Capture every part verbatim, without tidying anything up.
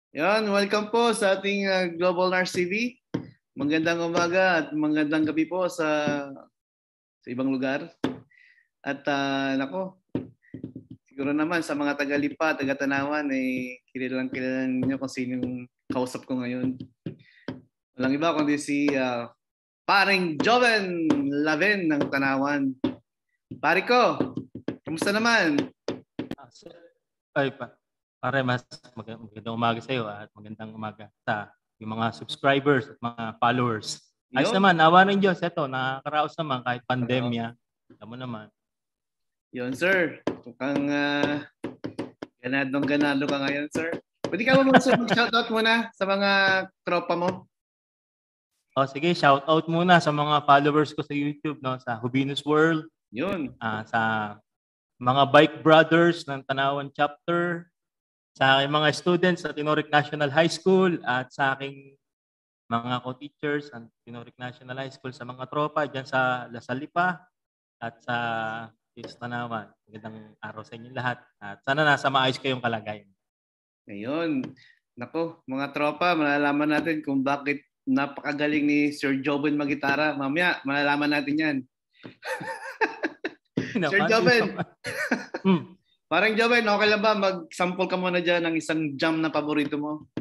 Yan, welcome po sa ating uh, Global Nars T V. Magandang umaga at magandang gabi po sa sa ibang lugar. At uh, nako, siguro naman sa mga taga-Lipa, taga-Tanawan, eh, kilalang kilalang niyo kung sino yung kausap ko ngayon. Walang iba kundi si uh, Paring Joven Laven ng Tanawan. Pari ko, kamusta naman? Ay pa. Pare, mas magandang umaga sa iyo at magandang umaga sa yung mga subscribers at mga followers. Ayos naman, awa ng Diyos. Ito, nakakaraos naman kahit pandemya. Alam mo naman. Yun, sir. Mukhang uh, ganadong-ganado ka ngayon, sir. Pwede ka mo mag-shoutout muna sa mga tropa mo? O, sige, shoutout muna sa mga followers ko sa YouTube, no? Sa Hubinus World. Yun. Uh, sa mga Bike Brothers ng Tanawan Chapter. Sa aking mga students sa Tinoric National High School at sa aking mga co-teachers sa Tinoric National High School, sa mga tropa dyan sa Lasalipa at sa Tanawan. Magandang araw sa inyo lahat at sana nasa maayos kayong kalagayan. Ngayon, nako, mga tropa, malalaman natin kung bakit napakagaling ni Sir Joven magitara. Mamaya, malalaman natin yan. Sir Joven! hmm. Parang Joven, okay lang ba mag-sample ka muna dyan ng isang jam na paborito mo?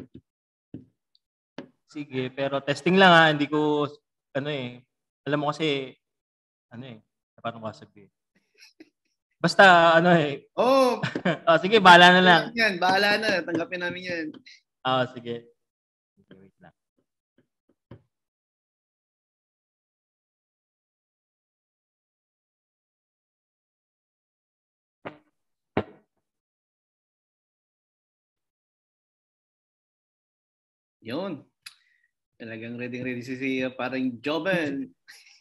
Sige, pero testing lang ha. Hindi ko, ano eh, alam mo kasi, ano eh, paano ko sabihin? Basta, ano eh. Oo. Oh. oh, sige, bahala na lang. Yan, bahala na. Tanggapin namin yan. Oo, oh, sige. Wait lang. Yun. Talagang ready-ready si si uh, parang Joven.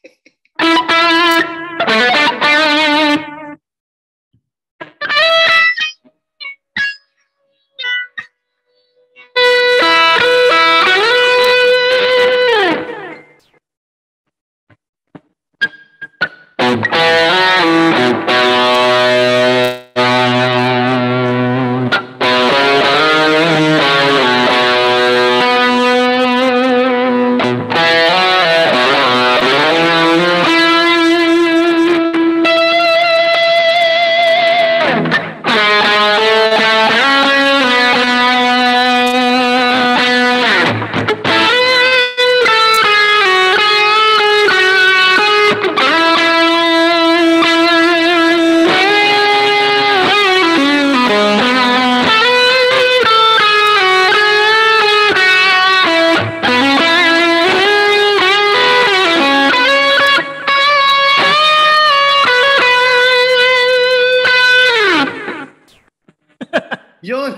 Yun.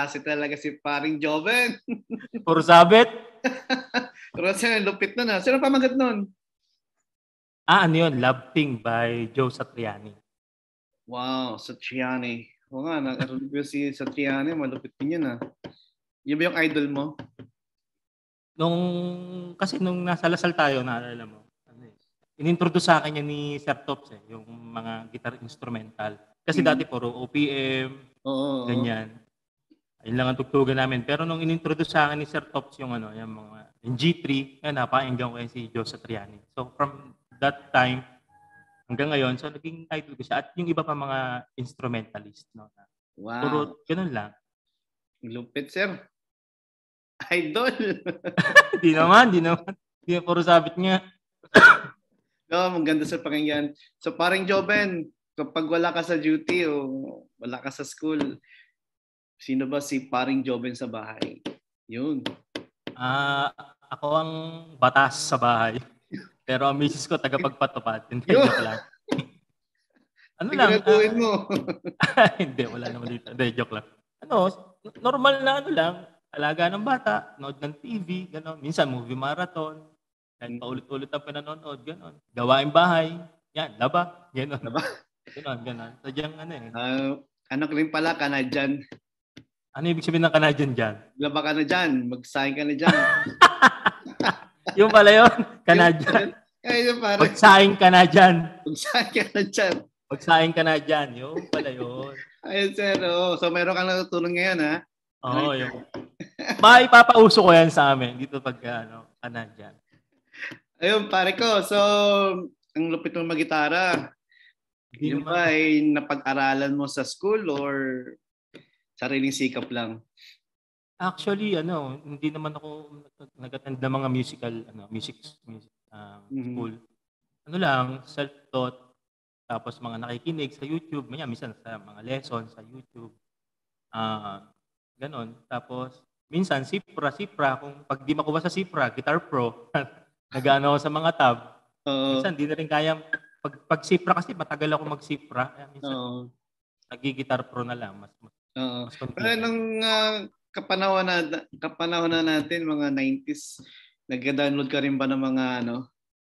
klase talaga si paring Joven. Puro sabit. Pero sino lupit nun ha? Sino pamagat nun? Ah, ano yun? Love Thing by Joe Satriani. Wow, Satriani. Oo nga, nag-arulog ko si Satriani. Malupit din yun ha. Yun ba yung idol mo? Nung, kasi nung nasa Lasal tayo, naalala mo, ano eh, inintroduce sa akin yan ni Sir Tops eh, yung mga guitar instrumental. Kasi Mm. dati puro O P M, Oo, oo. ganyan. Ayun lang ang tugtugan namin. Pero nung inintroduce sa akin ni Sir Tops yung ano, yung mga yung G three, yan, napainggan ko yan si Joe Satriani. So from that time hanggang ngayon, so naging idol ko siya. At yung iba pa mga instrumentalist. No? Wow. Puro ganun lang. Lupit, sir. Idol. Di naman, di naman. Di na puro sabit nga. No, maganda sa pakinggan. So paring Joven, kapag wala ka sa duty o wala ka sa school, sino ba si paring Joven sa bahay? Yun. Ah, ako ang batas sa bahay. Pero ang misis ko tagapagpatupad. Hindi, joke lang. Ano lang? Siguraduhin Uh, mo. hindi, wala naman dito. Hindi, joke lang. Ano, normal na ano lang. Alaga ng bata, nood ng T V, gano'n. Minsan movie marathon. Kahit paulit-ulit ang pinanonood, gano'n. Gawaing bahay, yan, laba, gano'n. Laba? Gano'n, gano'n. Sadyang ano eh. Uh, ano rin pala, Canadian. Ano ibig sabihin ng Canadian dyan? Laba ka na dyan, mag-sign ka na dyan. Yung pala yun, Canadian. Ay, yung parang... Magsaing ka na dyan. Magsaing ka na dyan. Magsaing ka na dyan. Yung pala yun. Ayun, sir. Oh. So, meron kang natutunan ngayon, ha? Oo, oh, yung... Maipapauso ko yan sa amin. Dito pag, ano, ka na dyan. Ayun, pare ko. So, ang lupit mong mag-gitara. Yung ba ay napag-aralan mo sa school or sariling sikap lang? Actually, ano, hindi naman ako nag-attend ng mga musical, ano, music, music uh, mm-hmm. school. Ano lang, self-taught, tapos mga nakikinig sa YouTube, maya, minsan sa mga lessons sa YouTube. Ah, uh, ganon. Tapos, minsan, Sipra, Sipra, kung pag di makuha sa Sipra, Guitar Pro, nag-ano sa mga tab. Uh, minsan, di na rin kaya, pag, pag Sipra kasi, matagal ako mag-Sipra. Kaya minsan, uh, nag-Guitar Pro na lang. Mas, mas, uh, mas pero nung uh, kapanahon na kapanahon na natin mga nineties, nag-download ka rin ba ng mga ano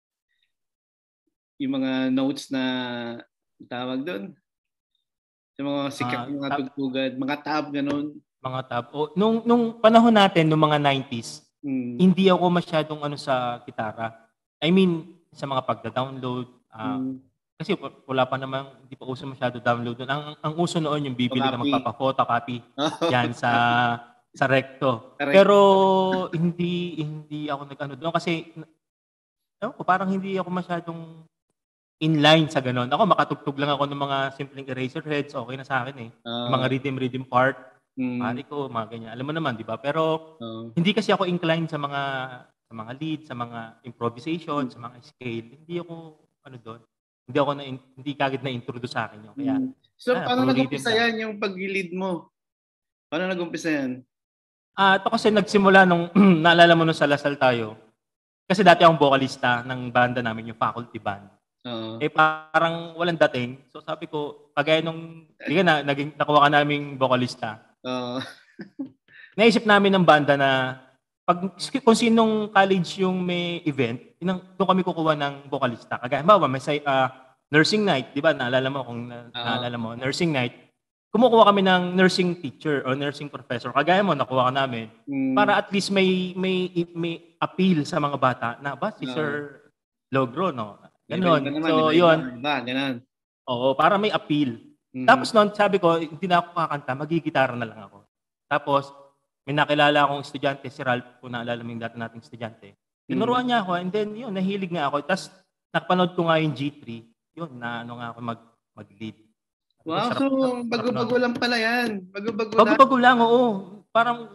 yung mga notes na tawag doon? Yung mga sikat uh, mga tugtugan, mga tab ganun. Mga tab. O, nung nung panahon natin nung mga nineties, hmm. hindi ako masyadong ano sa gitara. I mean, sa mga pagda-download, uh, hmm. kasi wala pa namang, hindi pa uso masyado download doon. Ang ang uso noon yung bibili ka magpapa-photocopy yan sa sa Recto. Correct. Pero hindi hindi ako nag-ano doon kasi ewan ko, parang hindi ako masyadong inline sa gano'n. Ako makatugtog lang ako ng mga simpleng eraser heads, okay na sa akin eh. Uh, yung mga rhythm rhythm part, mm. pare ko, mga ganyan. Alam mo naman, di ba? Pero uh, hindi kasi ako inclined sa mga sa mga lead, sa mga improvisation, mm. sa mga scale. Hindi ako ano doon. Hindi ako na hindi kagad na introduce sa akin 'yung. Kaya mm. So ah, paano nag-umpisa yan yung pag-lead mo? Paano nag-umpisa yan? Ah, ito kasi nagsimula nung naalala mo nung sa Lasal tayo. Kasi dati akong vocalista ng banda namin, yung faculty band. Uh-huh. Eh parang walang dating. So sabi ko, kagaya nung di ka na naging nakuha ka naming vocalista. Uh-huh. Naisip namin ng banda na pag kung sinong college yung may event, inang doon kami kukuha ng vocalista. Kagaya ba, may uh, nursing night, di ba? Naalala mo kung na, uh-huh. naalala mo, nursing night. Kumukuha kami ng nursing teacher o nursing professor. Kagaya mo, nakuha ka namin. Mm. Para at least may may may appeal sa mga bata na ba si uh, Sir Logro, no? Ganon. Naman, so, yun. Ba, ganon. Oo, para may appeal. Mm-hmm. Tapos noon, sabi ko, hindi na ako kakanta, magigitara na lang ako. Tapos, may nakilala akong estudyante, si Ralph, kung naalala mo yung dati nating estudyante. Tinuruan mm-hmm. niya ako, and then, yun, nahilig nga ako. Tapos, nakapanood ko nga yung G three. Yun, na ano nga ako mag, mag-lead. Wow, sarap, so bago-bago lang pala yan. Bago-bago lang. Bago-bago lang, oo. Parang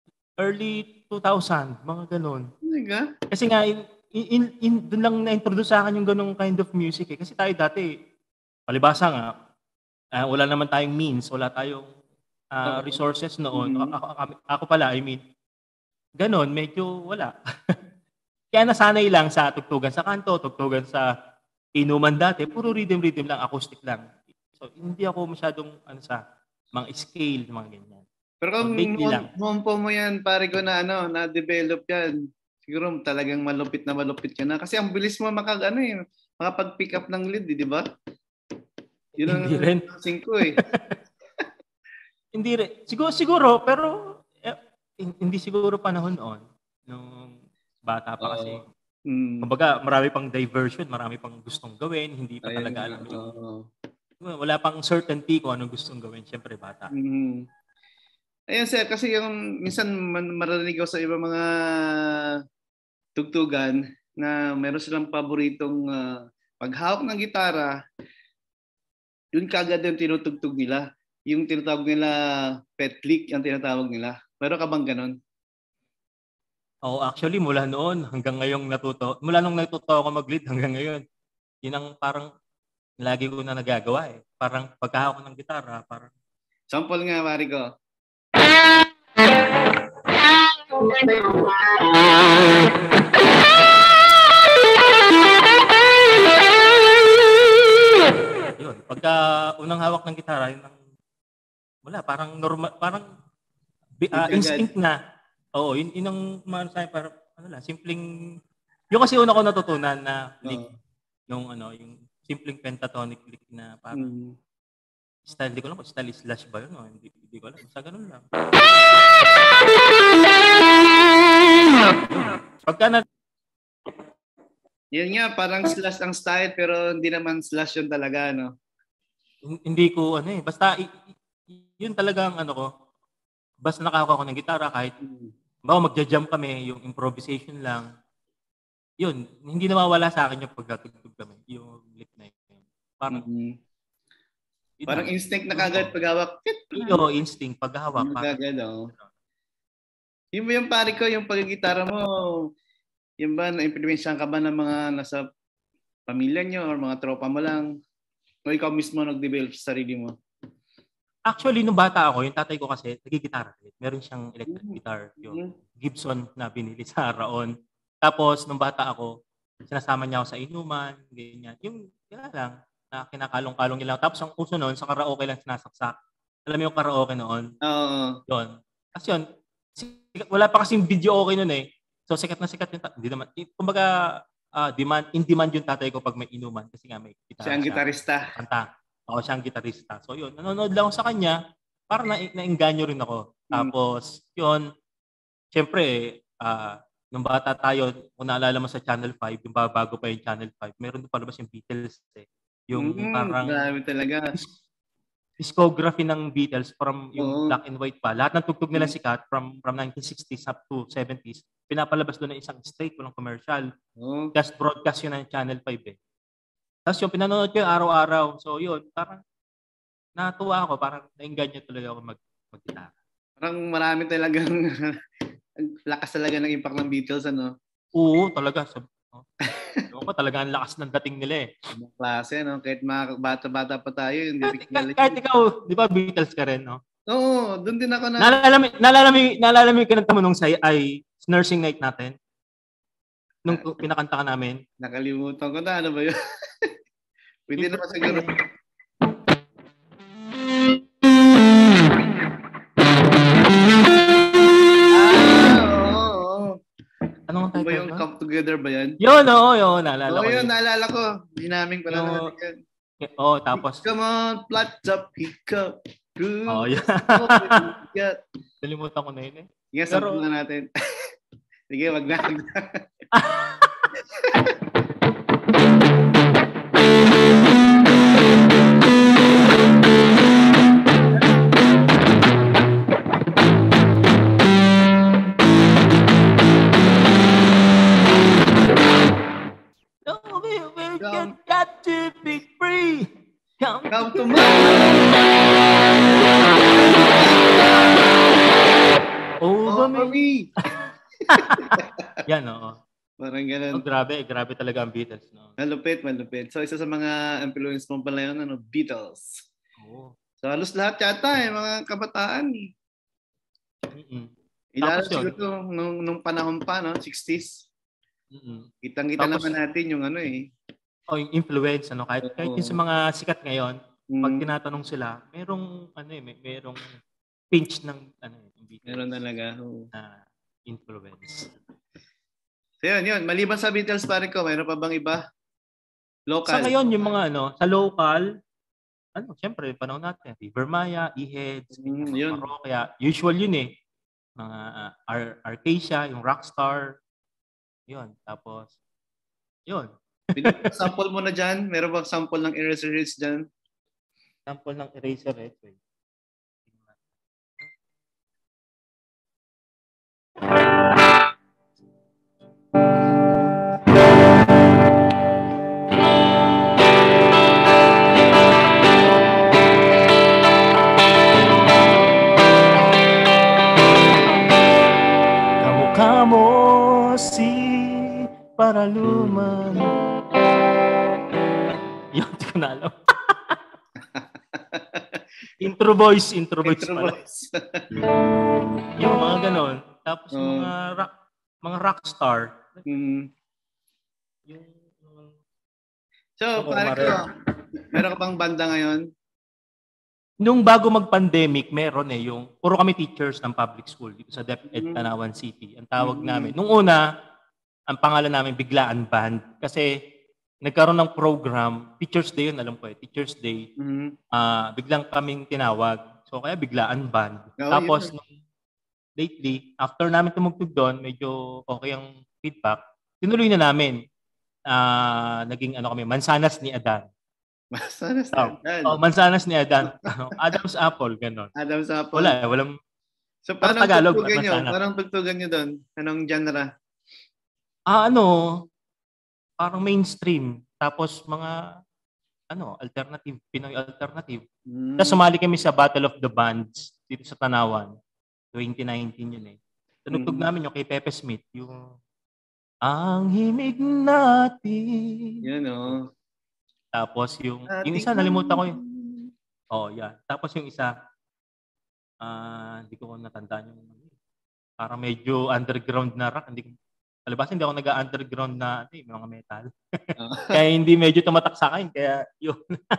early two thousand, mga ganun. Talaga? Kasi nga, in, in, in, doon lang na-introduce sa akin yung ganung kind of music eh. Kasi tayo dati, palibasa nga, uh, wala naman tayong means, wala tayong uh, resources noon. Mm-hmm. Ako, ako, ako pala, I mean, ganun, medyo wala. Kaya nasanay lang sa tugtugan sa kanto, tugtugan sa inuman dati, puro rhythm-rhythm lang, acoustic lang. So, hindi ako masyadong ano sa mga scale, mga ganyan. Pero kung mumpo mo yan, pare ko na ano, na-develop yan, siguro talagang malupit na malupit ka na. Kasi ang bilis mo makag, ano eh, makapag-pick up ng lead, di ba? Yun ang hindi rin. ko eh. Hindi rin. Siguro, siguro, pero eh, hindi siguro panahon noon. Nung bata pa kasi. Uh, mm. Kumbaga, marami pang diversion, marami pang gustong gawin, hindi pa Ayun, talaga alam yung... Uh, wala pang certainty kung anong gustong gawin. Siyempre, bata. Mm-hmm. Ayun, sir, kasi yung minsan mararinig ako sa ibang mga tugtugan na meron silang paboritong uh, paghawak ng gitara, yun kagad yung tinutugtog nila. Yung tinatawag nila pet lick, yung tinatawag nila. Meron ka bang ganon? Oh, actually, mula noon hanggang ngayong natuto, mula nung natuto ako mag-lead hanggang ngayon, yun ang parang lagi ko na nagagawa eh. Parang pagkahawak ng gitara, parang... Sample nga, pare ko. Yun, pagka unang hawak ng gitara, yun ang wala, parang normal, parang uh, instinct na. Oo, yun, yun ang man sa parang ano lang, simpleng yung kasi una ko natutunan na lick, uh, yung ano, yung simpleng pentatonic lick na parang mm. style, di ko lang kung style slash ba yun, no? hindi, hindi ko alam, basta ganun lang. Pagka na... Yan nga, parang slash ang style, pero hindi naman slash yun talaga, no? Hindi ko, ano eh, basta, y- y- yun talaga ang ano ko, basta nakakakuha ko ng gitara, kahit, bawa magja-jump kami, yung improvisation lang, yun, hindi nawawala sa akin yung pagkatugtog kami, yung lick na yun. Parang, mm-hmm. Parang instinct na kagad paghawak. Oo, instinct paghawak. Kagad, oh. Yung yung pare ko, yung pagigitara mo, yung ba, na-implementsyan ka ba ng mga nasa pamilya nyo or mga tropa mo lang? O ikaw mismo nag-develop sa sarili mo? Actually, nung bata ako, yung tatay ko kasi, nagigitara. Meron siyang electric mm-hmm. guitar, yung Gibson na binili sa Raon. Tapos, nung bata ako, sinasama niya ako sa inuman, ganyan. Yung, yun lang, na kinakalong-kalong nila. Tapos, ang uso noon, sa karaoke lang sinasaksak. Alam mo yung karaoke noon? Oo. Uh, yun. Kasi yun, wala pa kasing video okay noon eh. So, sikat na sikat yung tatay. Hindi naman. Kumbaga, uh, demand, in demand yung tatay ko pag may inuman. Kasi nga may gitara. Siya ang gitarista. Kanta. Oo, siya ang gitarista. So, yun. Nanonood lang ako sa kanya. Para na, naengganyo rin ako. Tapos, yun. Siyempre, uh, nung bata tayo, kung naalala mo sa Channel five, yung bago pa yung Channel five, meron doon palabas yung Beatles eh. Yung mm, parang... Grabe talaga. Discography ng Beatles from yung Oo. black and white pa. Lahat ng tugtog nila sikat from from nineteen sixties up to seventies. Pinapalabas doon ng isang straight, walang commercial. Oo. Just broadcast yun ng Channel five eh. Tapos yung pinanonood ko yung araw-araw. So yun, parang natuwa ako. Parang nainganyo talaga ako mag, mag-gitara. Parang marami talagang lakas talaga ng impact ng Beatles, ano? Oo, talaga. Sabi, oh. Yung pa talaga ang lakas ng dating nila eh. Ang klase, no? Kahit mga bata-bata pa tayo. Hindi kahit, kahit, kahit ikaw, di ba Beatles ka rin, no? Oo, doon din ako na... Nalalami, nalalami, nalalami ka ng tamunong sa ay nursing night natin. Nung ah, pinakanta ka namin. Nakalimutan ko na. Ano ba yun? Pwede na pa siguro. Anong title ba yung no? Come Together ba yan? Yun, oo, yun. Naalala oh, ko. Oo, yun, naalala ko. Hindi namin pala yung... natin yan. Oo, oh, tapos... Come on, flat up, hiccup. Oo, oh, yun. Nalimutan ko na yun eh. Sige, Pero... sample na natin. Sige, wag na. Got to be free. Come, Come to me. Over me. me. Yan, oo. Parang ganun. Oh, grabe, grabe talaga ang Beatles. No? Malupit, malupit. So, isa sa mga influence mo pala yun, ano, Beatles. Oo. So, halos lahat yata eh, mga kabataan. Mm-mm. Ilalo siguro nung, nung panahon pa, no? sixties. Mm-mm. Kitang-kita naman natin yung ano eh. Oh, yung influence, ano, kahit, kahit yung sa mga sikat ngayon, mm. pag tinatanong sila, merong, ano eh, may, merong pinch ng ano, B T S. Meron talaga. Oh. Na influence. So yun, yun. Maliban sa Beatles, pare ko, mayroon pa bang iba? Local. Sa ngayon, yung mga ano, sa local, ano, syempre, panahon natin, River Maya, E-Heads, Mm, yun. Parokya. Usual yun eh. Mga uh, Ar- Arcacia, yung Rockstar. Yun. Tapos, yun. Sample mo na dyan? Meron bang sample ng Eraserheads dyan? Sample ng Eraserheads. Wait. Kamo si Paraluman. Yun, di ko na alam. Intro voice, intro voice Intro pala. voice. Yung mga ganon. Tapos Oh. mga rock, mga rockstar. Mm. Yung, So, ako, pare ko, meron ka bang banda ngayon? Nung bago mag-pandemic, meron eh, yung puro kami teachers ng public school dito sa DepEd Mm. Tanawan City. Ang tawag Mm. namin. Nung una, ang pangalan namin Biglaan Band. Kasi nagkaroon ng program, Teachers Day yun, alam ko eh, Teachers Day. Mm. Uh, biglang kaming tinawag. So kaya Biglaan Band. Oh, Tapos yun. nung lately, after namin tumugtog doon, medyo okay ang feedback, tinuloy na namin. Uh, naging ano kami, Mansanas ni Adan. Mansanas ni oh, Adan. Oh, Mansanas ni Adan. Adam's Apple, gano'n. Adam's Apple. Wala, eh, walang... So, paano Tagalog, tugtugan nyo? Mansanas. Parang tugtugan nyo doon? Anong genre? Ah, ano, parang mainstream. Tapos mga, ano, alternative, Pinoy alternative. Hmm. Tapos sumali kami sa Battle of the Bands dito sa Tanawan. twenty nineteen yun eh. Tunugtog Mm-hmm. namin yung kay Pepe Smith, yung Ang Himig Natin. Yan o. Oh. Tapos yung, Ating yung isa, nalimutan ko yun. Oh, yeah. Tapos yung isa, ah, hindi ko natandaan yung, parang medyo underground na rock. Hindi ko, alabas, hindi ako nag-underground na, ano, mga metal. Oh. Kaya hindi medyo tumatak sa akin. Kaya yun.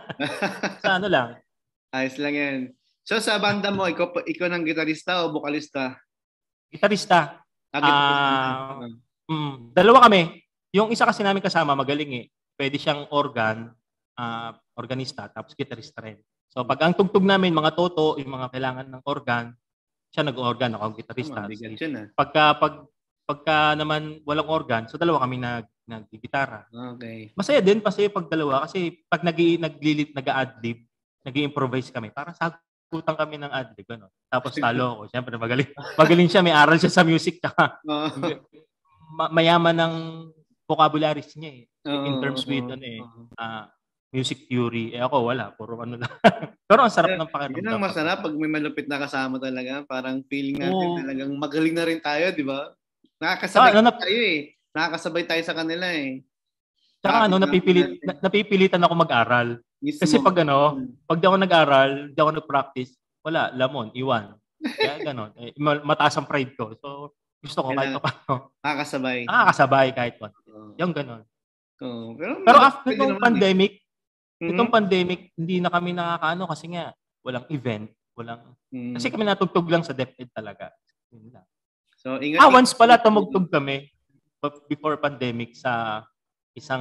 Sa ano lang. Ayos lang yan. So sa banda mo, ikaw, ikaw ng gitarista o vokalista? Gitarista. Ah, gitarista. Uh, mm, dalawa kami. Yung isa kasi namin kasama, magaling eh. Pwede siyang organ, uh, organista, tapos gitarista rin. So pag ang tugtog namin, mga toto, yung mga kailangan ng organ, siya nag-organ, ako ang gitarista. Oh, pagka, pag, pagka naman walang organ, so dalawa kami nag, nag-gitara. Okay. Masaya din, masaya pag dalawa, kasi pag nag-lilit, nag-a-adlib, nag-i-improvise kami, parang sagutan kami ng adlib, ano. Tapos talo ako, siyempre magaling. Magaling siya, may aral siya sa music, tsaka oh. ma- mayaman ng vocabularies niya eh. Oh, in terms oh, with ano eh, oh. uh, music theory. Eh ako wala, puro ano lang. Pero ang sarap ng pakiramdam. Yun ang masarap pag may malupit na kasama talaga. Parang feeling natin oh. talagang magaling na rin tayo, di ba? Nakakasabay ah, na, tayo eh. Nakakasabay tayo sa kanila eh. Tsaka ano, napipilit, na, napipilitan ako mag-aral. Mismo. Kasi pag ano, pag di ako nag-aral, di ako nag-practice, wala, lamon, iwan. Kaya gano'n. Eh, mataas ang pride ko. So, gusto ko kahit pa paano. Nakakasabay. Nakakasabay kahit pa. Oh. Yung gano'n. Oh, pero pero after nung pandemic, eh. itong mm-hmm. pandemic, hindi na kami nakakaano kasi nga, walang event. Walang, mm-hmm. Kasi kami natugtog lang sa DepEd talaga. So, ingat. Ah, once pala tumugtog kami before pandemic sa isang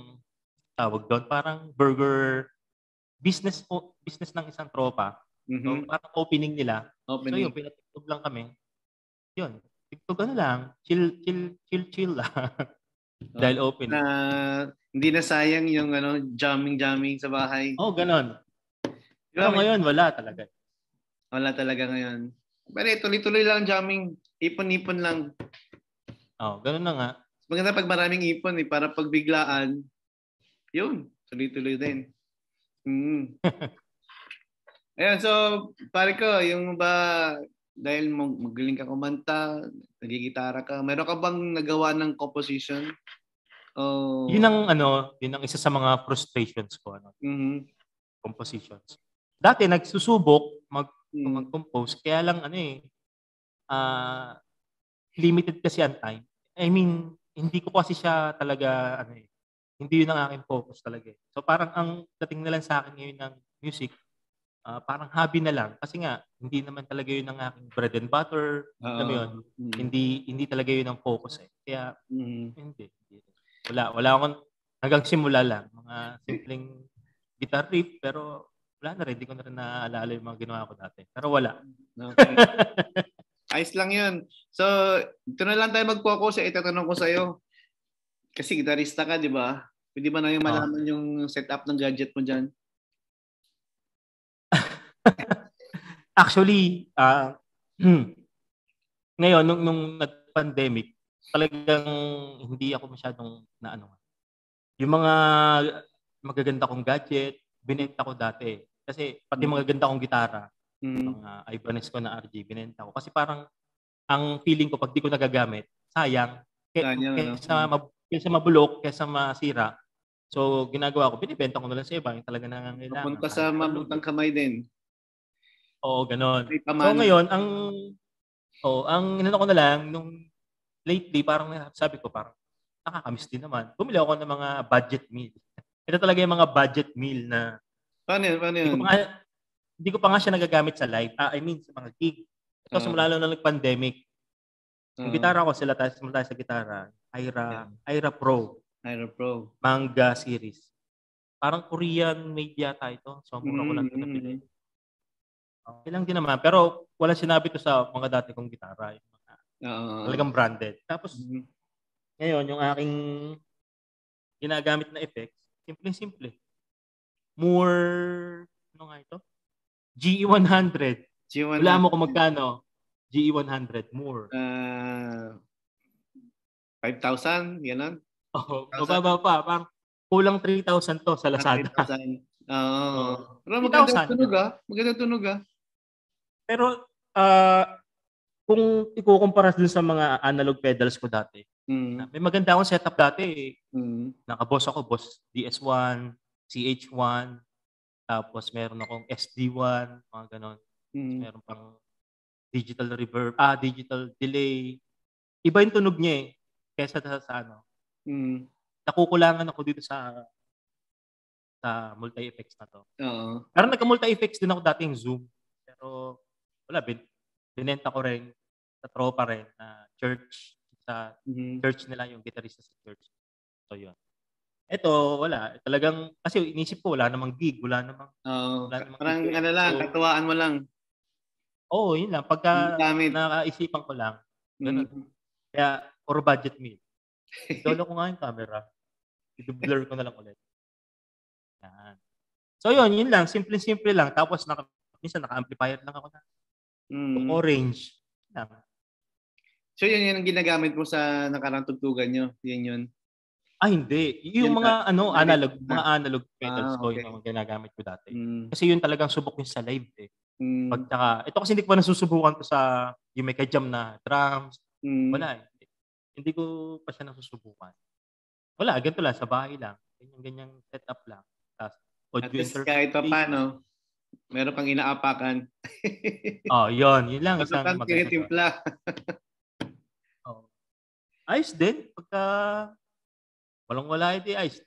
tawag doon, parang burger business business ng isang tropa. Mm-hmm. So, parang opening nila. Opening. So, yun, pinatugtog lang kami. Yun, tugtog ano lang, chill, chill, chill, chill lang. Oh, dahil open. Na, uh, hindi na sayang yung ano, jamming-jamming sa bahay. Oh, ganon. Pero ngayon, wala talaga. Wala talaga ngayon. Pero tuloy-tuloy lang jamming. Ipon-ipon lang. Oh, ganon na nga. Maganda pag maraming ipon eh, para pag biglaan, yun, tuloy-tuloy din. Mm. Ayun, so, pare ko, yung ba, dahil magaling ka kumanta, nagigitara ka, meron ka bang nagawa ng composition? Oh. Yun ang ano, yun ang isa sa mga frustrations ko, ano. Mm-hmm. Compositions. Dati nagsusubok mag mm. mag-compose, kaya lang ano eh uh, limited kasi ang time. I mean, hindi ko kasi siya talaga ano eh. Hindi yun ang aking focus talaga eh. So parang ang dating na lang sa akin ngayon ng music, uh, parang hobby na lang. Kasi nga, hindi naman talaga yun ang aking bread and butter. Uh, alam mo yun? Mm. Hindi hindi talaga yun ang focus eh. Kaya, mm. hindi, hindi. Wala, wala akong, hanggang simula lang. Mga simpleng guitar riff, pero wala na rin. Hindi ko na rin naaalala yung mga ginawa ko dati. Pero wala. Okay. Ayos lang yun. So, ito na lang tayo mag-focus. Itatanong ko sa'yo. Kasi gitarista ka, di ba? Pwede ba na yung malaman oh. yung setup ng gadget mo dyan? Actually, uh, ngayon, nung, nung nag-pandemic, talagang hindi ako masyadong na ano. Yung mga magaganda kong gadget, binenta ko dati. Kasi pati mga ganda kong gitara, mm. mga Ibanez ko na R G, binenta ko. Kasi parang ang feeling ko pag di ko nagagamit, sayang. Kaya, kaysa, mab- kaysa mabulok, kaysa masira. So, ginagawa ko, binibenta ko na lang sa iba. Yung talaga nangangailangan. Papunta sa mabutang kamay din. Oo, ganon. So, ngayon, ang oh, ang inano ko na lang, nung lately, parang sabi ko, parang nakakamiss din naman. Bumili ako ng mga budget meal. Ito talaga yung mga budget meal na paano yun? Paano yun? Hindi ko pa nga, hindi ko pa nga siya nagagamit sa live. Ah, I mean, sa mga gig. Ito, uh, simula na nag-pandemic. Yung uh, gitara ko, sila tayo, simula tayo sa gitara. Ira, yeah. Ira Pro. Ira Pro. Manga series. Parang Korean made yata ito. So, mura ko lang ito nabili. Okay lang din naman. Pero, wala sinabi to sa mga dati kong gitara. Yung mga, uh, talagang branded. Tapos, mm-hmm. ngayon, yung aking ginagamit na effects, simple-simple. More, ano nga ito? G E one hundred. G E one hundred. Wala mo kung magkano. G E one hundred, more. Uh, five thousand, gano'n? Oo, oh, mababa pa. Parang kulang three thousand to sa Lazada. three thousand. Oo. Oh. Pero maganda tunog ah. Maganda tunog ah. Pero, uh, kung ikukumpara dun sa mga analog pedals ko dati, mm. may maganda akong setup dati. Mm. Naka-boss ako, boss D S one, C H one, tapos meron akong S D one, mga ganon. Mm. Meron pang digital reverb, ah, digital delay. Iba yung tunog niya eh, kaysa sa, sa ano. Mm. Nakukulangan ako dito sa sa multi-effects na to. Oo. Pero nagka-multi-effects din ako dati yung Zoom. Pero wala, bin, binenta ko rin sa tropa rin na church, sa mm-hmm. church nila yung gitarista sa church. So yun. Ito, wala. Talagang, kasi inisip ko, wala namang gig, wala namang... Oo. Uh, parang gig. Ano lang, so, katuwaan mo lang. Oo, oh, yun lang. Pagka nakaisipan ko lang. Ganun. Mm-hmm. Kaya, or budget meal. Dolo ko nga yung camera. I-blur ko na lang ulit. Yan. So yun, yun lang. Simple-simple lang. Tapos, naka, minsan naka-amplifier lang ako na. Mm-hmm. Orange. Lang. So yun, yun ang ginagamit mo sa nakarang tugtugan nyo? Yun yun? Ah, hindi. Yung mga ano analog, mga analog pedals ah, okay. ko yung mga ginagamit ko dati. Mm. Kasi yun talagang subok yung sa live eh. Mm. Pagka, ito kasi hindi ko pa nasusubukan to sa yung may ka-jam na drums. Mm. Wala eh. Hindi ko pa siya nasusubukan. Wala, ganito lang, sa bahay lang. Ganyan-ganyang setup lang. Tapos, audio interface. At least kahit pa paano, meron pang inaapakan. Oh, yun. Yun lang. Isang maganda. Oh. Ayos din. Pagka walang-wala, hindi ayos.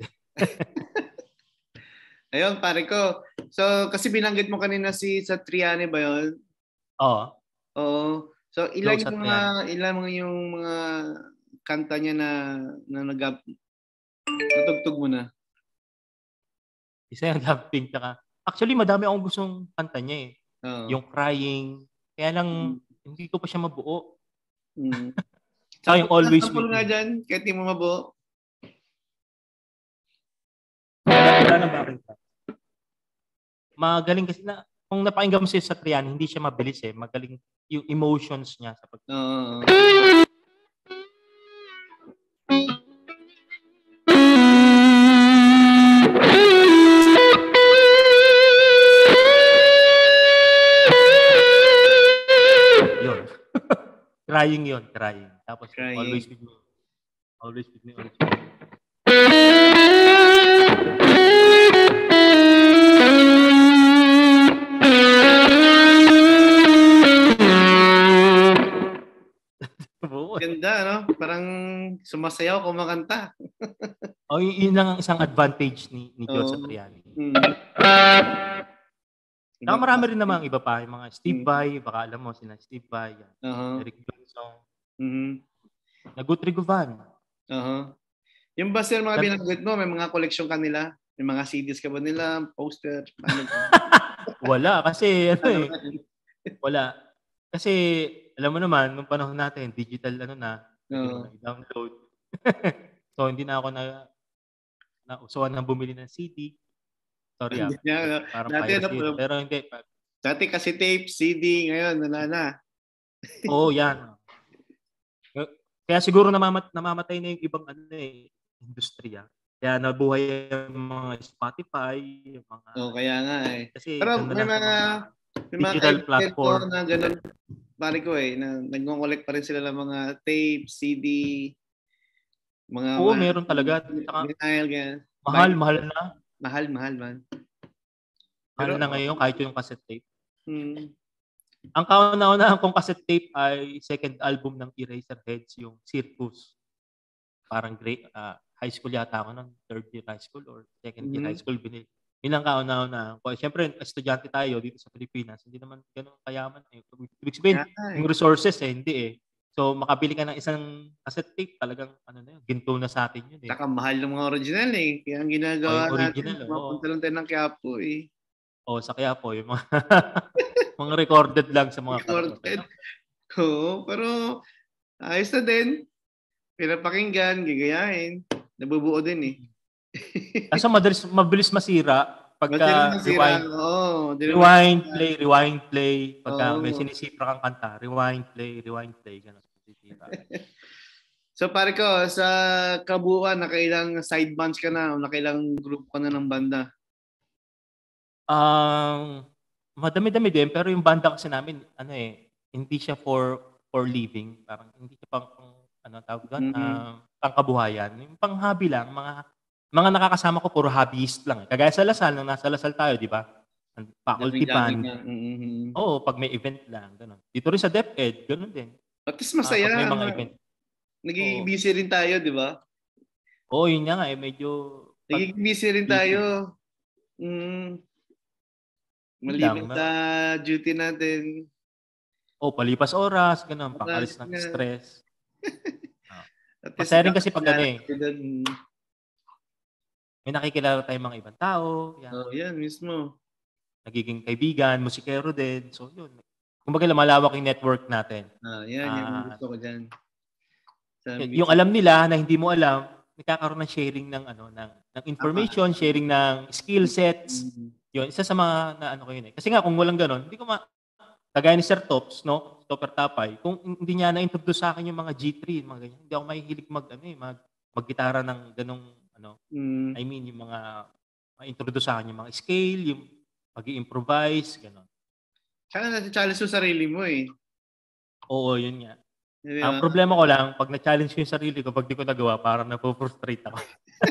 Ayun, pare ko. So, kasi binanggit mo kanina si sa Triani ba yun? Oo. Oo. So, ilan yung mga, ilan mga yung mga kanta niya na, na nag- natugtog mo na? Isa yung Love Pink. Tsaka, actually, madami akong gustong kanta niya eh. Oo. Yung Crying. Kaya lang, mm. hindi ko pa siya mabuo. Mm. Tsaka yung Always With Me. Nga dyan, kahit di mo mabuo. Wala na bakit ka? Magaling kasi na, kung napakinggan mo siya sa Triani, hindi siya mabilis eh. Magaling yung emotions niya sa pag- uh, yun. Crying yun, crying. Tapos crying. Always With Me. Always With Me. Always With Me. Ganda, no? Parang sumasayaw, kumakanta. O, oh, yun lang ang isang advantage ni, ni John oh. sa Triani. Mm. Saka marami rin namang iba pa, yung mga Steve Mm. Vai, baka alam mo sila Steve Vai, yan. Uh-huh. Eric Johnson, Mhm. Nagut Rigovan. Uh-huh. Yung ba sir, mga Tan- binanggit mo, may mga koleksyon ka nila? May mga C Ds ka ba nila? Poster? Ano ba? Wala kasi ano Ano eh. ba? Wala. Kasi alam mo naman nung panahon natin digital ano na, pwede mo Oo. na i-download. So hindi na ako na nausuhan ng bumili ng C D. Sorry ah. Hindi nga, no? Parang Dati, ano, piracy yun. Pero hindi. pag- dati kasi tape, C D, ngayon wala na. Oo, yan. Kaya siguro namamat namamatay na yung ibang ano eh, industriya. Kaya nabuhay yung mga Spotify, yung mga Oo, kaya nga eh. kasi Pero doon na may lang sa mga mga may mga digital kaibigan ko platform. na ganun, pare ko eh, na nagko-collect pa rin sila ng mga tape, C D, mga Oo, mga meron talaga. Saka vinyl, ganyan. mahal, Vinyl. mahal na. Mahal, mahal man. Mahal Pero, na ngayon kahit yung cassette tape. hmm, Ang kauna-unahan kong cassette tape ay second album ng Eraserheads, yung Circus. Parang grade, ah, high school yata ako ng third year high school or second year high mhm. school binili. Yun ang kauna-unahan ko. Siyempre, estudyante tayo dito sa Pilipinas. Hindi naman ganun kayaman. Eh. Ibig sabihin, Kaya nga eh. yung resources eh, hindi eh. So, makabili ka ng isang cassette tape, talagang ano na yun, ginto na sa atin yun eh. Saka mahal ng mga original eh. Kaya ang O ginagawa yung natin, original, oo. mapunta lang tayo ng Quiapo eh. O sa kaya po, yung mga, mga recorded lang sa mga Recorded. karaoke. Oo, pero ayos na din. Pinapakinggan, gigayahin. Nabubuo din eh. Kaso madalis, mabilis masira pagka Madaling masira. rewind. Oo. di naman- Rewind, play, rewind, play. Pagka may Oo. sinisipra kang kanta, rewind, play, rewind, play. Ganun. Sisira. So pare ko, sa kabuuan, nakailang side bands ka na o nakailang group ka na ng banda? Um, madami-dami din, pero yung banda kasi namin, ano eh, hindi siya for for living. Parang hindi siya pang, pang ano tawag doon, Mhm. um, pangkabuhayan. Yung pang-hobby lang, mga mga nakakasama ko puro hobbyist lang. Eh. Kagaya sa Lasal, nung nasa Lasal tayo, di ba? Faculty Jamming-jamming band. na. Mhm. Oo, pag may event lang, ganun. Dito rin sa DepEd, ganun din. At least Ah, masaya. pag may mga Ma- event. Nagiging Oo. busy rin tayo, di ba? Oo, yun nga eh, medyo pag Nagiging busy rin tayo. Mm. Yun lang, Maliban sa ma- duty natin. oh, palipas oras, ganun, pang-alis Oras ng na. stress. Ah. At least Masaya rin kasi pag ano eh, nakakilala tayo doon. may nakikilala tayong mga ibang tao, yan. Oh, yan mismo. Nagiging kaibigan, musikero din. So, yun. Kumbaga, malawak yung network natin. Ah, yan, yan ang Ah, gusto ko diyan. Sa y- yung music. alam nila na hindi mo alam, nagkakaroon ng sharing ng ano ng ng information, sharing ng skill sets. Mhm. Yun, isa sa mga na ano ko yun eh. Kasi nga kung walang ganun, hindi ko ma kagaya ni Sir Tops, no? Topper Tapay, kung hindi niya na-introduce sa akin yung mga G three, mga ganyan, hindi ako mahihilig mag ano eh, mag maggitara ng ganung ano. Mm. I mean, yung mga ma-introduce sa akin yung mga scale, yung pag-i-improvise, gano'n. Tsaka nasa-challenge mo sarili mo eh. Oo, yun nga. Di Ang ba? problema ko lang, pag na-challenge ko yung sarili ko, pag di ko nagawa, parang napufrustrate ako.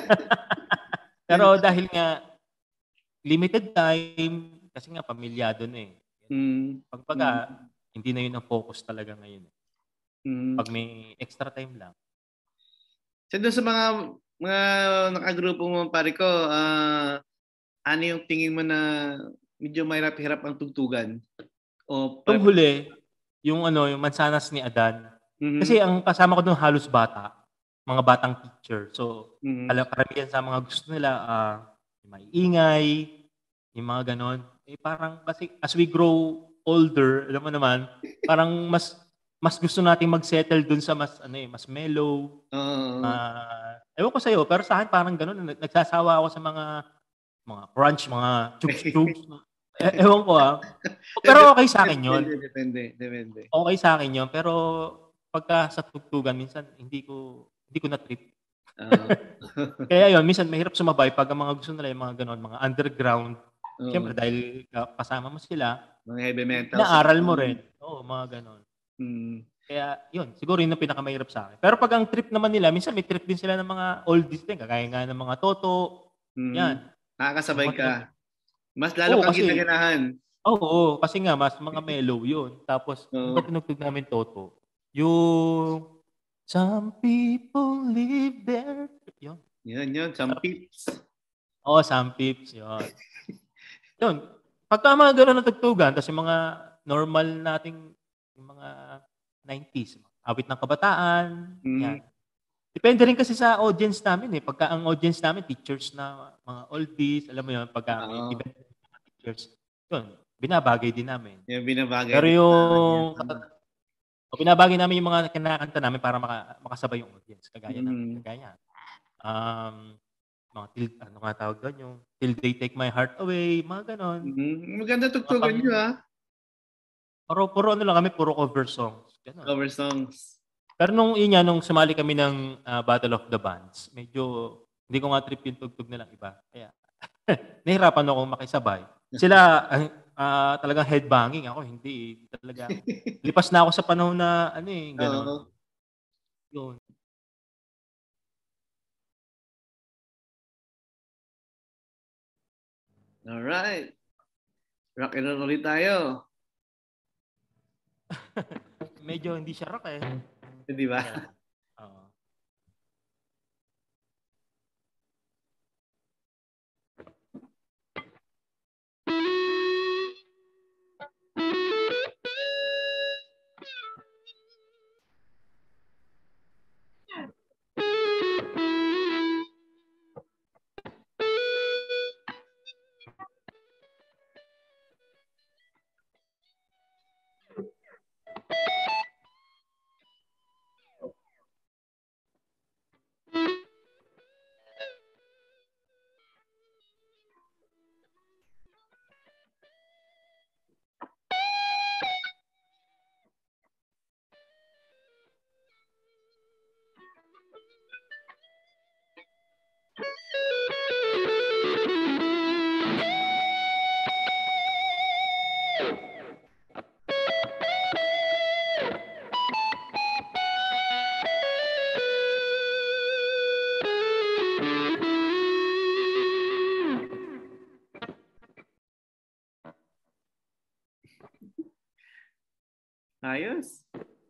Pero dahil nga, limited time, kasi nga pamilyado na eh. Mm. Pagbaga, hindi na yun ang focus talaga ngayon. Mm. Pag may extra time lang. So doon sa mga mga nakagrupo mo pare ko, ah ano yung tingin mo na medyo mahirap-hirap ang tugtugan? O Itong huli, yung ano, yung Mansanas ni Adan. Mhm. Kasi ang kasama ko doon halos bata, mga batang teacher. So, Mhm. alam karamihan sa mga gusto nila, ah, may ingay, yung mga ganon. Eh parang kasi as we grow older, alam mo naman, parang mas mas gusto nating mag-settle dun sa mas ano eh, mas mellow. Oo. Uh, ewan ko sa'yo, pero sa akin parang ganun. Nagsasawa ako sa mga mga crunch, mga chugs-chugs. Eh, ewan ko ah. Pero okay sa akin yun. Depende, depende, depende. Okay sa akin yun. Pero pagka sa tugtugan, minsan hindi ko hindi ko na-trip. Oo. Kaya yun, minsan mahirap sumabay pag ang mga gusto nila yung mga ganon, mga underground. Oo. Siyempre, dahil ka- kasama mo sila, Mga heavy metal. naaral mo rin. Oo, mga ganon. Hmm. Kaya yun, siguro yun ang pinakamahirap sa akin. Pero pag ang trip naman nila, minsan may trip din sila ng mga oldies din, kagaya nga ng mga Toto. Hmm. Yan. Nakakasabay Mga ka. Toto. Mas lalo Oo, kang kasi- ginaganahan. Oo, oo, kasi nga mas mga mellow yun. Tapos, Oo. ano ba tinugtog namin Toto? Yung Some people live there. Yun. Yan, yun. Some peeps. Oo, Some Peeps. Yun. Yun. pagka mga gano'n na tugtugan, tapos yung mga normal nating yung mga nineties, awit ng kabataan, yan. Mm. Depende rin kasi sa audience namin eh. Pagka ang audience namin, teachers na mga oldies, alam mo yun, pagka may Oo. event ng teachers, yun, binabagay din namin. Yung binabagay Pero din sa audience. yung, o binabagay namin yung mga kinakanta namin para maka, makasabay yung audience. Kagaya ng, Mm. kagaya. Um, mga till, ano nga tawag doon, yung Till They Take My Heart Away, mga ganon. Mm. Maganda tugtugan pang, nyo ah. Puro, puro ano lang kami, puro cover songs. Ganon. Cover songs. Pero nung yun yan, nung sumali kami ng uh, Battle of the Bands, medyo hindi ko nga trip yung tugtog nilang iba. Kaya nahirapan ako makisabay. Sila uh, talagang headbanging, ako hindi. Talaga. Lipas na ako sa panahon na ano eh, gano'n. Oo. Yun. Alright. Rock and roll ulit tayo. Medyo hindi siya rock eh. Hindi ba? Oo. Ayos.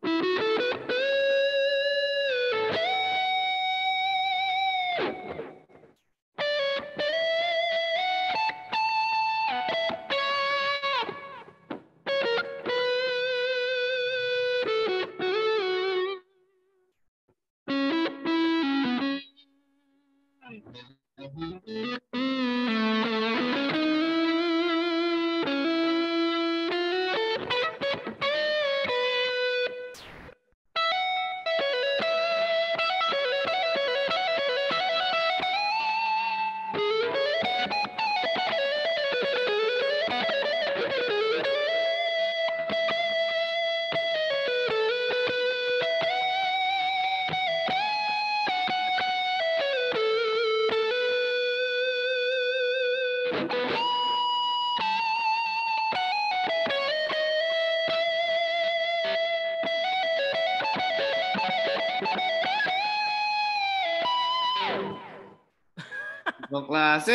Ibang klase.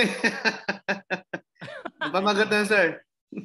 Pamagat na, sir.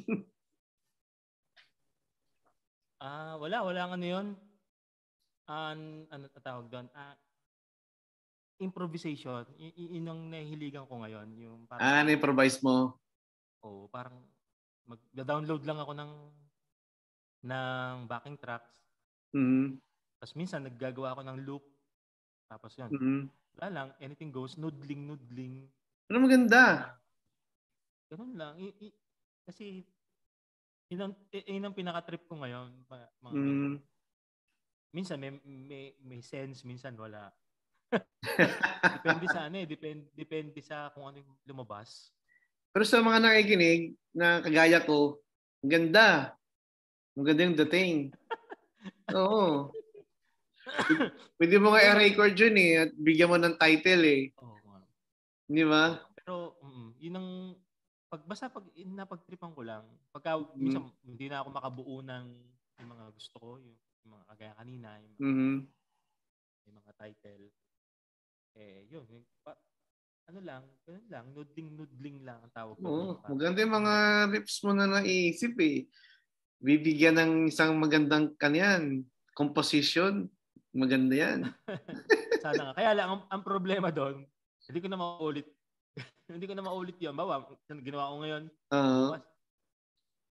Ah, uh, wala, wala ano 'yun. An uh, ano tatawag doon? Ah, uh, improvisation. Y- yun ang nahihiligan ko ngayon, yung parang Ah, na-improvise mo. Oh, parang mag-download lang ako ng ng backing tracks. Mhm. Tapos minsan naggagawa ako ng loop. Tapos 'yun. Mhm. Wala lang, anything goes, noodling, noodling. Pero maganda. Uh, ganun lang. I, i, kasi yun ang, yun ang pinaka-trip ko ngayon. Mga, mga mm. ganyan. Minsan may, may, may sense, minsan wala. Depende sa ano eh. Depende, depende sa kung ano yung lumabas. Pero sa mga nakikinig na kagaya ko, ang ganda. Ang ganda yung dating. Oo. Pwede mo nga i-record yun eh at bigyan mo ng title eh. Oo. Oh, di ba? Oh, pero um, yun ang pag basta pag napagtripan ko lang, pagka mm-hmm. minsan hindi na ako makabuo ng yung mga gusto ko, yung, yung mga kagaya kanina, yung, mm-hmm. yung mga title. Eh, yun, yung, pa, ano lang, ganun lang, noodling-noodling lang ang tawag ko. Oo, doon, maganda yung mga riffs mo na naisip eh. Bibigyan ng isang magandang kanyan, composition. Maganda yan. Sana nga. Kaya lang, ang, ang problema doon, hindi ko na maulit. Hindi ko na maulit yun. Bawa, ginawa ko ngayon. Uh-huh.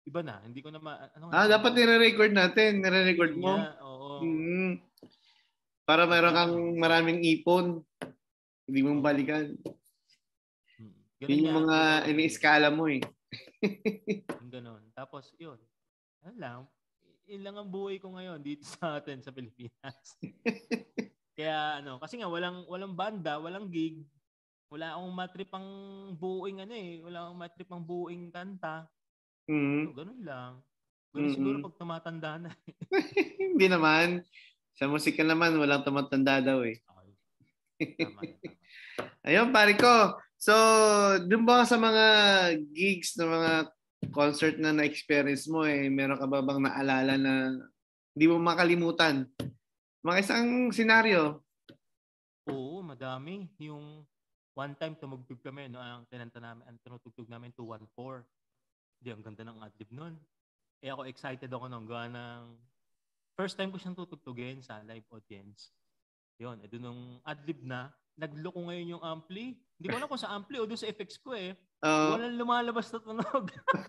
iba na. Hindi ko na ma... Ano Ah, nga, dapat nire-record natin. Nire-record yun mo. nga, oo. Mm. Para meron kang maraming ipon. Hindi mo Oo. balikan. Hmm. Ganun Yun yung nga, mga ganun. ini-skala mo eh. Yung ganun. Tapos, yun. Ano lang, yun lang ang buhay ko ngayon dito sa atin sa Pilipinas. Kaya ano, kasi nga walang walang banda, walang gig. Wala akong matripang buuing ano eh, wala akong matripang buuing kanta. Mm. So, ganun lang. Ganun Mm-mm. siguro pag tumatanda na. Hindi naman. Sa musika naman, walang tumatanda daw eh. Okay. Tama, tama. Ayun, pare ko. So, dun ba sa mga gigs na mga concert na na-experience mo eh, meron ka ba bang naalala na hindi mo makalimutan? Mga isang senaryo. Oo, madami. Yung one time tumugtog kami, no, ang kinanta namin, ang tinutugtog namin two one four. Di, ang ganda ng adlib nun. Eh ako excited ako nung gawa ng first time ko siyang tutugtugin sa live audience. Yun, eh doon nung adlib na, nagloko ngayon yung ampli. Hindi ko alam kung sa ampli o doon sa effects ko eh. Uh, Walang lumalabas na tunog.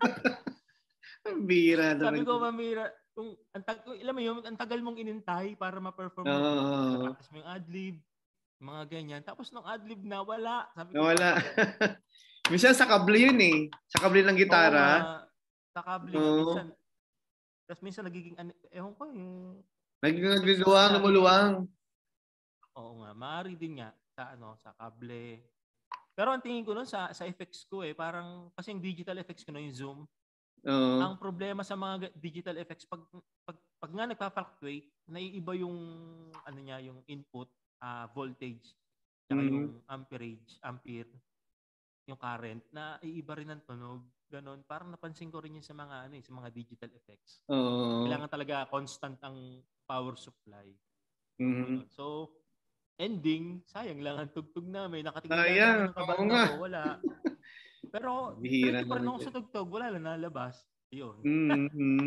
Bira na Sabi rin. ko, Mamira, kung ang tag, alam mo yun, ang tagal mong inintay para ma-perform mo. Uh, Practice mo yung adlib, mga ganyan. Tapos nung adlib na, wala. Sabi ko, wala. Minsan sa kable yun eh. Sa kable ng gitara. Oo, sa kable nga. Oo. Minsan, tapos minsan nagiging, ewan ko, yung Nagagawa, lumuluwang. Oo nga, maaari din nga sa ano, sa kable. Pero ang tingin ko nun sa sa effects ko eh, parang kasi yung digital effects ko no, yung Zoom. Oo. Ang problema sa mga digital effects pag pag, pag nga nagpa-fluctuate, naiiba yung ano niya, yung input uh, voltage, saka mm-hmm. yung amperage, ampere, yung current na iiba rin ang tunog. Ganon, parang napansin ko rin yun sa mga ano, eh, sa mga digital effects. Oo. Kailangan talaga constant ang power supply. Mm-hmm. So, ending, sayang lang ang tugtog namin. Nakatingin ah, lang yeah. naman ng kabanda ko, wala. Pero, diretso pa rin ako yan. sa tugtog, wala lang nalabas. Yun. Mm-hmm.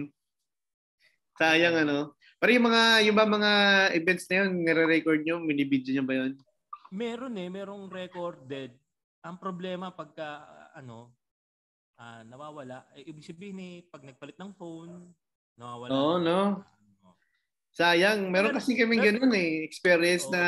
Sayang ano. Pero yung mga, yung ba mga events na yun, nire-record nyo, mini-video nyo ba yun? Meron eh, merong recorded. Ang problema pagka, ano, uh, nawawala, eh, ibig sabihin eh, pag nagpalit ng phone, nawawala. Oo, na, no? Sayang. Meron kasi kaming ganun eh. Experience oh. na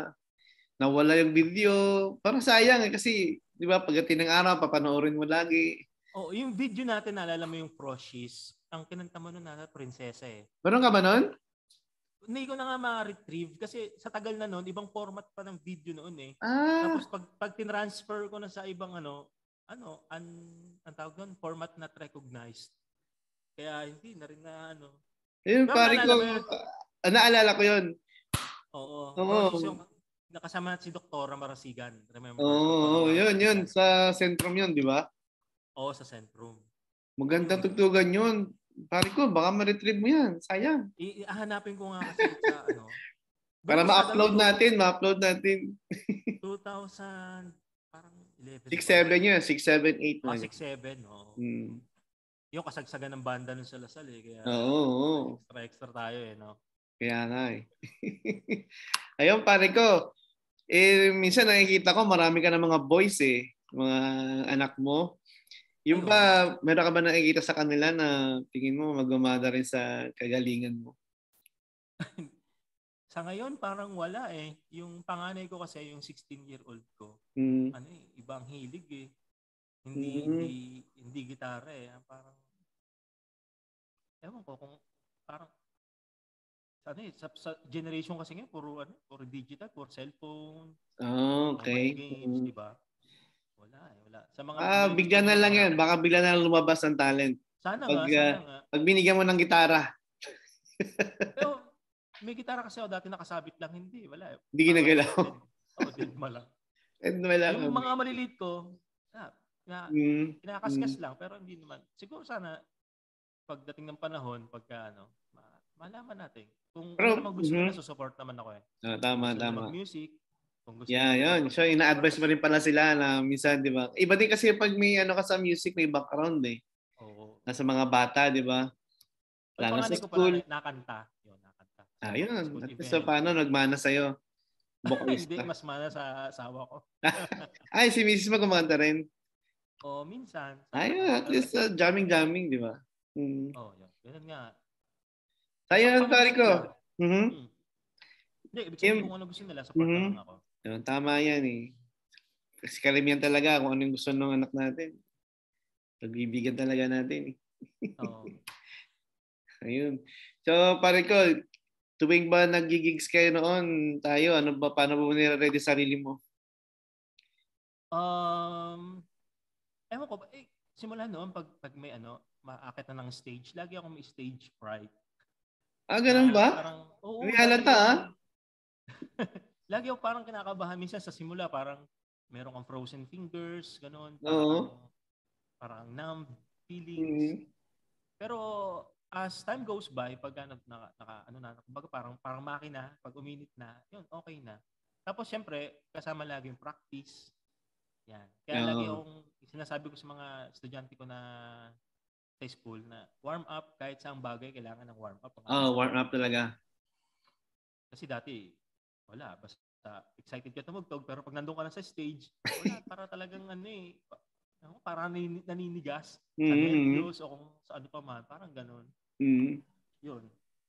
nawala yung video. Parang sayang eh. Kasi, di ba, pagdating ng araw, papanoorin mo lagi. Oh, yung video natin, naalala mo yung Procious. Ang kinanta mo nun na prinsesa eh. Meron ka ba nun? Hindi ko na nga ma-retrieve kasi sa tagal na noon, ibang format pa ng video noon eh. Ah. Tapos pag, pag tinransfer ko na sa ibang ano, ano, an, ang tawag doon, format not recognized. Kaya hindi na rin na ano. Yun, pare ko, uh, naalala ko yun. Oo. Oo. Yung nakasama si Doktora Marasigan. Remember? Oo, oh, yun, yun. Sa Centrum yun, di ba? Oo, sa Centrum. Magandang tugtugan yun. Pare ko, baka ma-retrieve mo yan. Sayang. Ihanapin ko nga kasi sa ano. Para ma-upload natin, ma-upload natin. two thousand, parang eleven. six seven yun, six seven eight Ah, six seven, oo. Hmm. Yung kasagsagan ng banda nun sa Lasal eh. Kaya oo, oo. Extra-extra tayo eh, no? Kaya nga eh. Ayun, pare ko. Eh, minsan nakikita ko marami ka ng mga boys eh. Mga anak mo. Yung ba, meron ka ba nakikita sa kanila na tingin mo magumada rin sa kagalingan mo? Sa ngayon, parang wala eh. Yung panganay ko kasi, yung sixteen-year-old ko, mm. ano eh, ibang hilig eh. Hindi, mm. hindi, hindi gitara eh. Parang, ewan ko kung, parang, ano eh, sa, sa generation kasi ngayon, puro, ano, puro digital, puro cellphone, oh, okay. mobile games, mm. di ba? Wala eh, wala. Sa mga ah, bigla na lang yan. Baka bigla na lang lumabas ang talent. Sana pag, nga, sana uh, nga. Pag binigyan mo ng gitara. Pero, may gitara kasi ako dati nakasabit lang, hindi. Wala eh. Hindi ginagalaw. Oo, oh, dead ma lang. Dead ma lang. Yung mga maliliit ko, na, na mm. kinakaskas mm. lang, pero hindi naman. Siguro sana, pagdating ng panahon, pagka ano, ma- malaman natin. Kung pero, ano naman gusto mm-hmm. nila, susupport naman ako eh. Oh, tama, kung gusto tama. Mag-music, yeah, yun. So, ina-advise mo rin pala sila na minsan, di ba? Iba din kasi pag may ano ka sa music, may background eh. Oo. Nasa mga bata, di ba? Lalo sa school. Ko pala, nakanta. Yun, nakanta. Ah, yun. At so, paano nagmana sa'yo? Hindi, mas mana sa asawa ko. Ay, si Missus mo kumanta rin? Oo, minsan. Ayun, at least uh, jamming-jamming, di ba? Mm. Oh, yun. Ganun nga. Sayang, pare ko. Mm-hmm. Hmm. Hindi, ibig sabihin kung ano gusto nila, support mm-hmm. lang ako. Yun, tama yan eh. Kasi karamihan talaga kung ano yung gusto ng anak natin. Pagbibigyan talaga natin eh. Oo. Ayun. So, pare ko, tuwing ba nag-gigs kayo noon, tayo, ano ba, paano ba nire-ready sarili mo? Um, ewan ko, eh, simula noon, pag, pag may ano, maakit na ng stage, lagi ako may stage fright. Ah, ganun na ba? Parang, oo, May lagi halata ako, ah. lagi ako parang kinakabahan. Minsan sa simula, parang meron kang frozen fingers, ganun, parang Oo. kang, parang numb feelings. Mm-hmm. Pero as time goes by, pag ano, naka, naka, ano na, kumbaga parang, parang makina, pag uminit na, yun, okay na. Tapos syempre, kasama lagi yung practice. Yan. Kaya Oo. lagi akong sinasabi ko sa mga estudyante ko na sa school na warm up, kahit saang bagay, kailangan ng warm up. Oh, warm up talaga. Kasi dati, wala. Basta excited ka tumugtog, pero pag nandun ka na sa stage, wala. Para talagang ano eh, parang naninigas mm-hmm. sa nervyos o kung sa ano pa man. Parang ganun. Mm-hmm. Yun.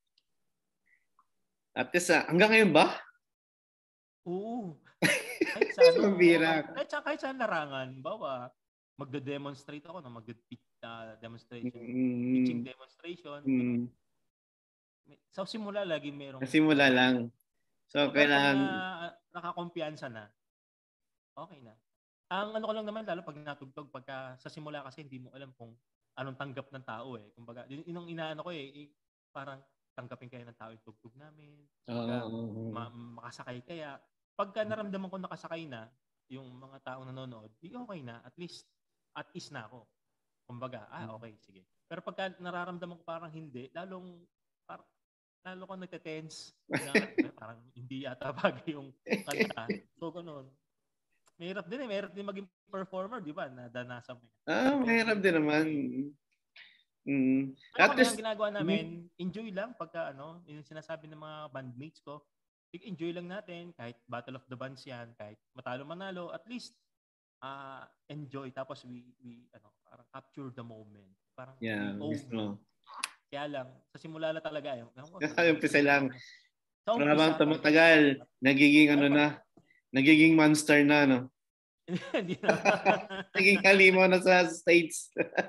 At least, uh, hanggang ngayon ba? Oo. Kahit sa ano, kahit, kahit sa kahit sa larangan, bawa magde-demonstrate ako na magde-pitch uh, demonstration, mm-hmm. pitching demonstration. Mm-hmm. Sa so, simula lagi merong sa simula uh, lang. So, pero kailangan... pag na, nakakumpiyansa na, okay na. Ang ano ko lang naman, lalo pag natugtog, pagka sa simula kasi hindi mo alam kung anong tanggap ng tao eh. Kumbaga, yun yung inaano ko eh, parang tanggapin kayo ng tao yung tugtog namin. Kumbaga, oh. ma- makasakay kaya. Pagka naramdaman ko nakasakay na, yung mga taong nanonood, di okay na. At least, at ease na ako. Kumbaga, ah, okay, sige. Pero pagka nararamdaman ko parang hindi, lalong, parang, lalo ko nagte-tense na parang hindi yata bagay yung kanta. So, ganun. Mahirap din eh. Mahirap din maging performer, di ba? Nadanasan mo. Ah, mahirap din naman. Mm. Pero kami, ang ginagawa namin, enjoy lang pagka ano, yung sinasabi ng mga bandmates ko, enjoy lang natin, kahit Battle of the Bands yan, kahit matalo manalo, at least, uh, enjoy. Tapos we, we ano, parang capture the moment. Parang yeah, we own. Kaya lang, sa simula na talaga, yung, yung umpisa lang. Sa umpisa, habang tumatagal, nagiging ano na, nagiging monster na, no? Hindi na. Naging halimaw na sa States.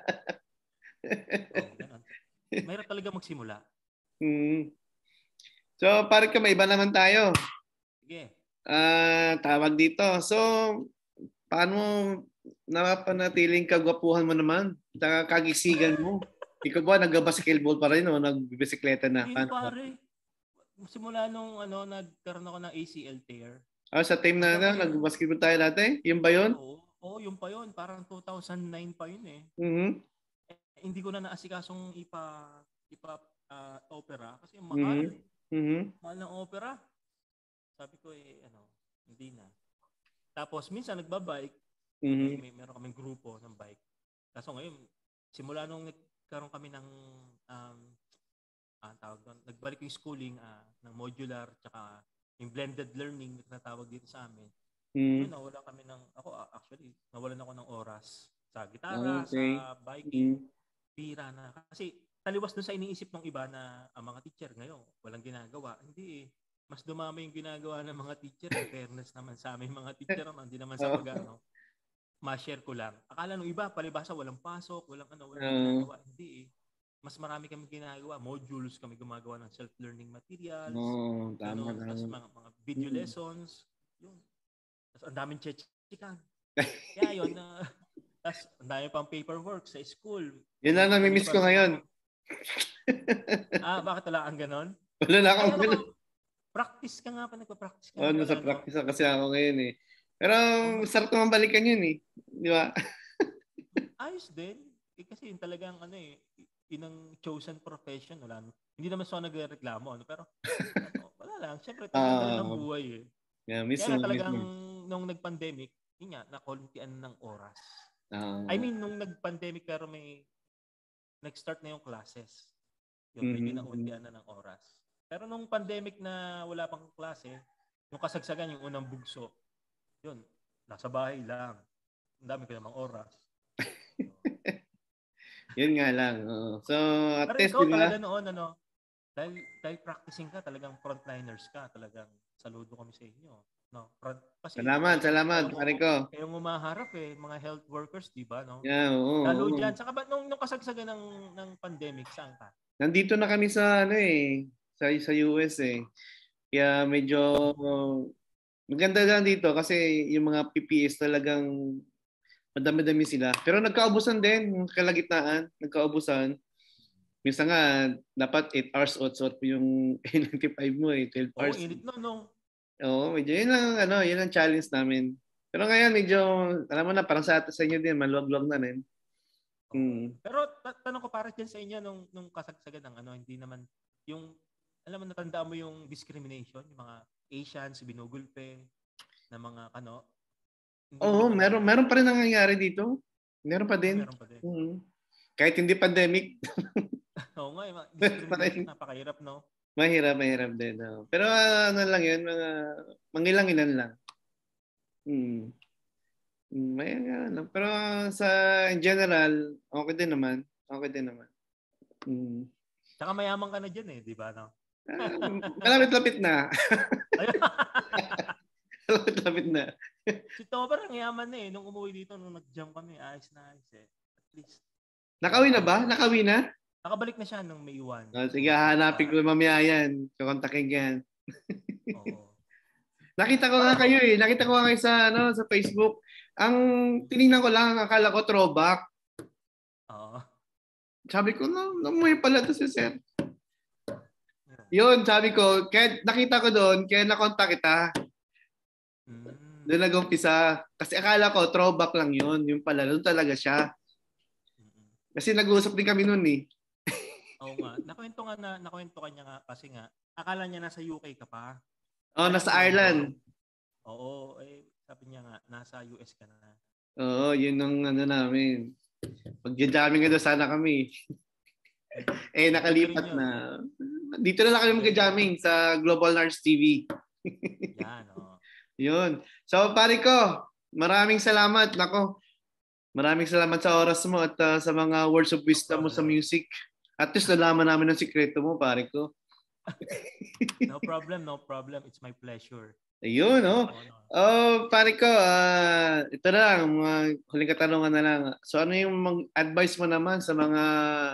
Oh, ganun. Mahirap talaga magsimula. Hmm. So, pare ka, may iba naman tayo. Sige. Ah, uh, tawag dito. So, paano napanatiling kagwapuhan mo naman? Kagisigan mo? Ikaw ba, nag-basketball pa rin o nag-bisikleta na? Hindi, pare. Simula nung ano, nagkaroon ako ng A C L tear. Ah, sa team na na, nag-basketball tayo dati? Yung ba yun? Oo, oo, yung pa yun. Parang two thousand nine pa yun eh. Mm-hmm. Eh, hindi ko na naasikasong ipa, ipa uh, opera kasi mahal. Mm-hmm. Mahal ng opera. Sabi ko eh, ano, hindi na. Tapos minsan nagbabike. Mm-hmm. May, may meron kaming grupo ng bike. Kaso ngayon, simula nung nagkaroon kami ng um, ah, tawag doon, nagbalik yung schooling uh, ng modular tsaka yung blended learning na tinatawag dito sa amin. Mm-hmm. Yun, nawala kami ng, ako actually, nawalan ako ng oras sa gitara, okay. Sa biking, mm-hmm. Pira na. Kasi taliwas doon sa iniisip ng iba na ang mga teacher ngayon, walang ginagawa. Hindi eh. Mas dumami yung ginagawa ng mga teacher. In fairness naman sa aming mga teacher, hindi naman sa pag-ano. Ma-share ko lang. Akala nung iba, palibasa, walang pasok, walang ano, walang uh, ginagawa. Hindi eh. Mas marami kami ginagawa. Modules kami gumagawa ng self-learning materials. Oh, tama, ganun, tapos mga, mga video mm. lessons. Yun. Tapos ang daming chechikan. Kaya yun, uh, tapos ang dami pang paperwork sa school. Yun lang nami-miss ko ngayon. Ah, bakit wala kang ganon? Wala na akong ganon. Practice ka nga pa, nagpa-practice ka. Oo, oh, nasa practice no? Kasi ako ngayon eh. Pero oh, sarap naman balikan yun eh. Di ba? Ayos din. Eh, kasi yun talagang ano eh, yun ang chosen profession. Wala, hindi naman so nagre-reklamo. Ano, pero ano, wala lang. Siyempre, talagang uh, ganun ang buhay eh. Yeah, mismo, kaya talagang mismo. Nung nag-pandemic, yun nga, nakuntian ng oras. Uh, I mean, nung nag-pandemic pero may nag-start na yung classes. Yung mm-hmm. medyo nakuntian na ng oras. Pero nung pandemic na wala pang klase, yung kasagsagan, yung unang bugso, yun, nasa bahay lang. Ang dami ko namang oras. Yun nga lang. Oo. So, at Pero least, ikaw di ba? talaga noon, ano, dahil, dahil practicing ka, talagang frontliners ka, talagang saludo kami sa inyo. No? Front, kasi Salamat, talagang salamat, kayong, pare ko. kayong umaharap eh, mga health workers, di ba? No? Yeah, oo, Lalo oo. dyan, saka ba nung, nung kasagsagan ng, ng pandemic, saan ka? Nandito na kami sa, ano eh, sa, sa U S eh. Kaya medyo maganda lang dito kasi yung mga P P Es talagang madami-dami sila. Pero nagkaubusan din, yung kalagitnaan, nagkaubusan. Minsan nga, dapat eight hours suot-suot mo yung N ninety-five mo eh, twelve Oo, hours. init no, no. Oo, medyo yun ang, ano, yun ang challenge namin. Pero ngayon, medyo, alam mo na, parang sa, sa inyo din, maluwag-luwag na rin. Oo. Hmm. Pero ta- tanong ko para dyan sa inyo nung, nung kasagsagan ng ano, hindi naman, yung, alam mo, natandaan mo yung discrimination, yung mga Asians, binugulpe, na mga ano, hindi mo Oo, naman meron, na, meron pa rin nangyayari dito. Meron pa ah, din. meron pa din. Hmm. Kahit hindi pandemic, Oo nga, yung mga meron pa discrimination, rin. napakahirap, no? Mahirap, mahirap din. Oh. Pero uh, ano lang yun, mga mangilang-ilan lang. Hmm. Hmm, may ano. Pero uh, sa in general, okay din naman. Okay din naman. Hmm. Tsaka mayaman ka na dyan eh, di ba, no? Ah, malapit-lapit na. Ayun. Malapit-lapit na. Si Tober, ang yaman na eh. Nung umuwi dito, nung nag-jump kami, ayos na ayos eh. At least, Nakawi na nakabalik ba? na. Nakawi na? Nakabalik na siya nung May first. Oh, sige, Umuwi dito hanapin sa, ko mamaya yan. Kukontakin yan. oo. Nakita ko nga Pero, kayo eh. Nakita ko nga kayo sa, ano, sa Facebook. Ang tiningnan ko lang, akala ko throwback. oo. Sabi ko, no, namuhay pala to si Sir. Yun, sabi ko, kaya nakita ko doon, kaya nakontak kita. Mm. Doon nag-umpisa. Kasi akala ko, throwback lang yun. Yung pala, doon talaga siya. Kasi nag-uusap din kami noon eh. Oo nga. Nakwento nga na, nakwento kanya nga kasi nga, akala niya nasa U K ka pa. Oh, Pero nasa hindi, Ireland. no? Oo, eh, sabi niya nga, nasa U S ka na. Oo, yun ang ano namin. Pag-jamming nga daw sana kami. eh, nakalipat na. Dito na lang kami mag-jamming sa Global Nars T V. Yan, oh. Yun. So, pare ko, maraming salamat. Nako, maraming salamat sa oras mo at uh, sa mga words of wisdom mo sa music. At least nalaman namin ang sikreto mo, pare ko. No problem, no problem. It's my pleasure. Ayun, oh. Oh, pare ko, uh, ito na lang, mga huling katanungan na lang. So, ano yung mag-advise mo naman sa mga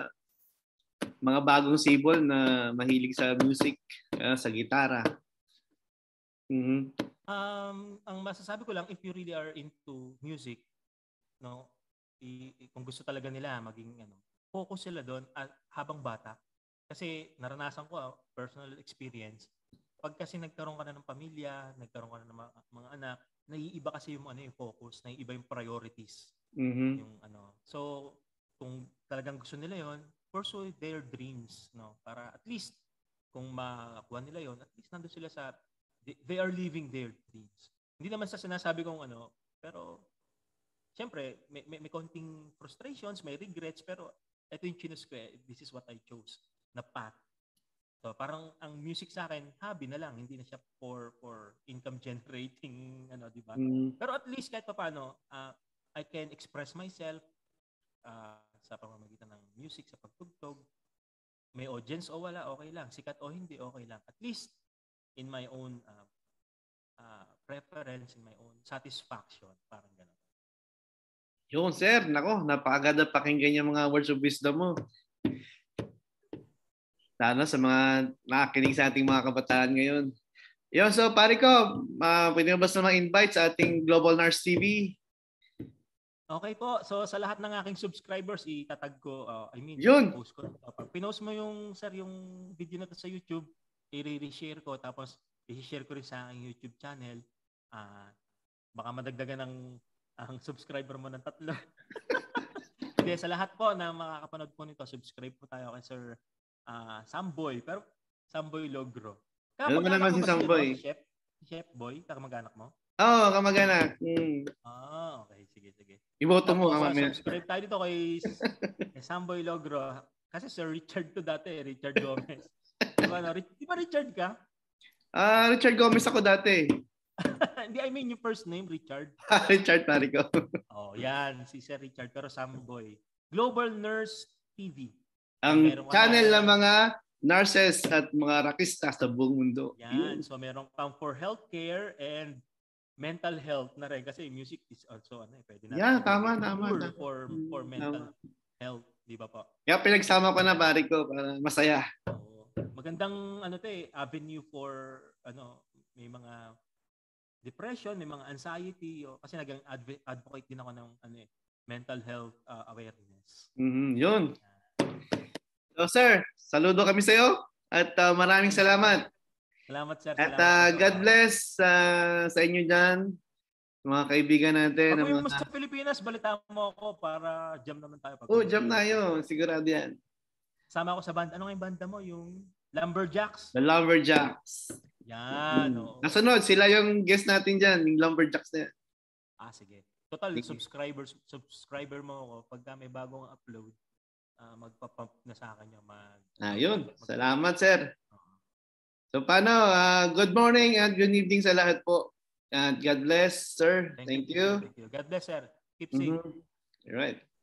mga bagong sibol na mahilig sa music, uh, sa gitara? Mm-hmm. Um, ang masasabi ko lang, if you really are into music, no, i- kung gusto talaga nila maging ano, focus sila doon at habang bata. Kasi naranasan ko, ah, personal experience, pag kasi nagkaroon ka na ng pamilya, nagkaroon ka na ng mga, mga anak, naiiba kasi yung ano yung focus, naiiba yung priorities. Mm-hmm. Yung ano. So, kung talagang gusto nila yon, pursue their dreams, no? Para at least kung makakuha nila yon, at least nandun sila sa they, they are living their dreams. Hindi naman sa sinasabi kong ano, pero siyempre, may, may, may konting frustrations, may regrets, pero ito yung choose ko eh, this is what I chose na path. So, parang ang music sa akin, hobby na lang, hindi na siya for for income generating, ano, di ba? Mm. Pero at least kahit pa paano, uh, I can express myself uh, sa pamamagitan ng music, sa pagtugtog. May audience o wala, okay lang. Sikat o hindi, okay lang. At least in my own uh, uh, preference, in my own satisfaction, parang gano'n. Yun, sir. Nako, napakaganda pakinggan yung mga words of wisdom mo. Lalo sa mga nakikinig sa ating mga kabataan ngayon. Yun, so pare ko, uh, pwede mo ba sa mga invite sa ating Global Nars T V? Okay po. So sa lahat ng aking subscribers, itatag ko, uh, I mean, Yun. post ko. Pag pinost mo yung, sir, yung video na to sa YouTube, i-re-share ko, tapos i-share ko rin sa aking YouTube channel. Uh, baka madagdagan ng ang subscriber mo ng tatlo. Hindi, sa lahat po na makakapanood po nito, subscribe po tayo kay Sir uh, Samboy. Pero Samboy Logro. Alam mo naman si Samboy. Si Chef, Chef Boy, kamag-anak mo? Oo, oh, kamag-anak. Hmm. Ah, okay. Sige, sige. Iboto mo. Tapos, uh, subscribe tayo dito kay, kay Samboy Logro. Kasi Sir Richard to dati, Richard Gomez. Diba, no? Di ba Richard ka? Ah, uh, Richard Gomez ako dati. Hindi, I mean yung first name, Richard. Richard, pare ko. Oh, yan. Si Sir Richard. Pero Samboy. Global Nurse T V. Ang Meron ka channel na- ng mga nurses at mga rakista sa buong mundo. Yan. So meron kang for healthcare and mental health na rin kasi music is also ano, eh, pwede natin. Yeah, gawin tama, tool tama, tama. for for mental Tama. health, di ba po? Kaya pinagsama ko na pare ko para masaya. Oo. Magandang ano 'to eh, avenue for ano, may mga depression, may mga anxiety o kasi naging adv- advocate din ako ng ano eh, mental health uh, awareness. Mhm, yun. So sir, saludo kami sa iyo at uh, maraming salamat. Salamat sir. At Salamat, uh, po. God bless uh, sa inyo diyan, mga kaibigan natin. Pag uwi mo mga... sa Pilipinas, balitaan mo ako para jam naman tayo. Oh, jam tayo. Sigurado yan. Sama ako sa banda. Ano nga yung banda mo? Yung Lumberjacks? The Lumberjacks. Yan. Hmm. Oo. Nasunod, sila yung guest natin dyan, yung Lumberjacks na yan. Ah, sige. Total, Sige. subscribers, subscriber mo ako. Pagka may bagong upload, uh, magpa-pump na sa akin yung mag... Ah, yun. Salamat, sir. Uh-huh. So, paano? Uh, good morning and good evening sa lahat po. And God bless, sir. Thank, Thank you. you. Thank you. God bless, sir. Keep safe. Mm-hmm. All right.